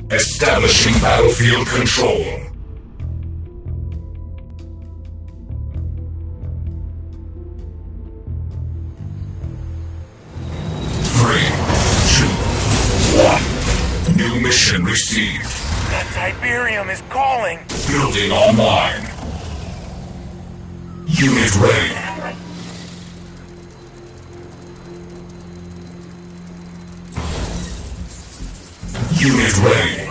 Establishing battlefield control. 3, 2, 1. New mission received. That Tiberium is calling. Building online. Unit ready. Unit ready.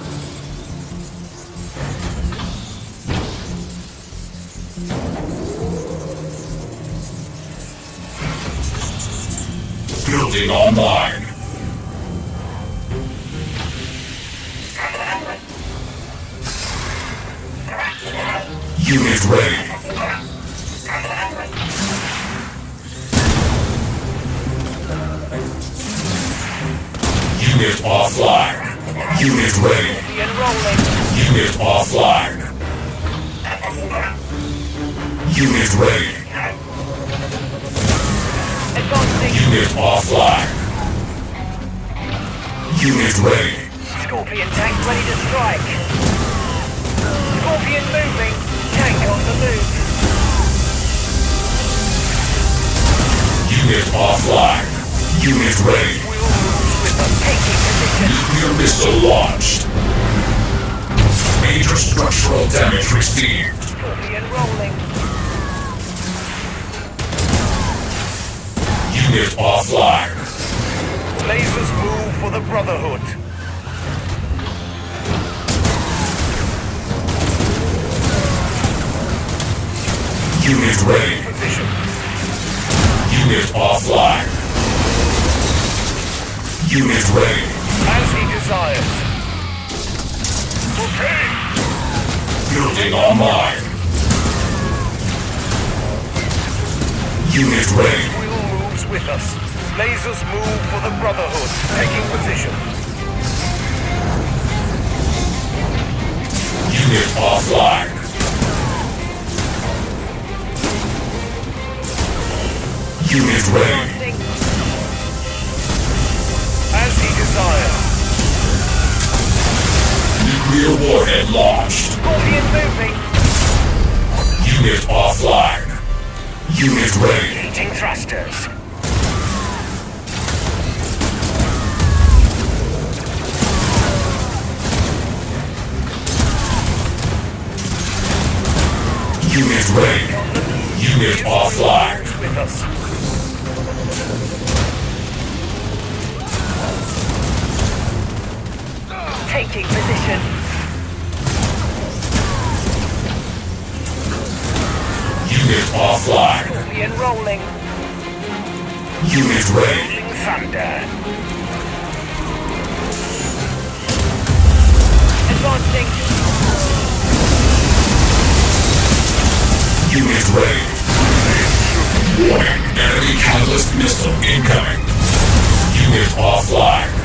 Building online. Unit ready. Unit offline. Unit ready. Unit offline. Unit ready. Unit offline. Unit ready. Scorpion tank ready to strike. Scorpion moving. Tank on the move. Unit offline. Unit ready. Taking position. Nuclear missile launched. Major structural damage received. Scorpion rolling. Unit offline. Lasers move for the Brotherhood. Unit ready. Position. Unit offline. Unit ready. As he desires. Okay. Building online. Unit ready. Will moves with us. Lasers move for the Brotherhood. Taking position. Unit offline. Unit ready. As he desires. Nuclear warhead launched. Scorpion moving. Unit offline. Unit ready. Heating thrusters. Unit ready. Unit offline. With us. Taking position. Unit offline. Scorpion rolling. Unit ready. Rolling thunder. Advancing. Unit ready. Warning. Enemy catalyst missile incoming. Unit offline.